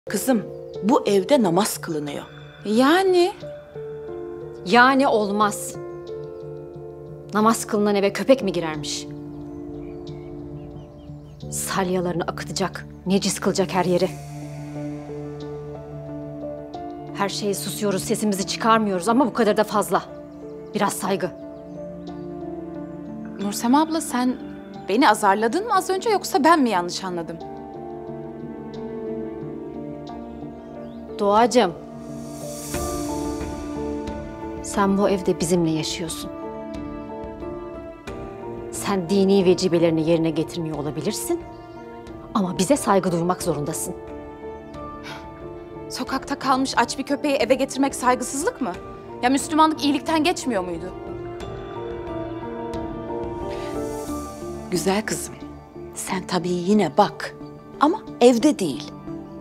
Kızım, bu evde namaz kılınıyor. Yani olmaz. Namaz kılınan eve köpek mi girermiş? Salyalarını akıtacak, necis kılacak her yeri. Her şeye susuyoruz, sesimizi çıkarmıyoruz ama bu kadar da fazla. Biraz saygı. Nursema abla, sen beni azarladın mı az önce, yoksa ben mi yanlış anladım? Doğacığım, sen bu evde bizimle yaşıyorsun. Sen dini vecibelerini yerine getirmiyor olabilirsin ama bize saygı duymak zorundasın. Sokakta kalmış aç bir köpeği eve getirmek saygısızlık mı? Ya Müslümanlık iyilikten geçmiyor muydu? Güzel kızım, sen tabii yine bak ama evde değil.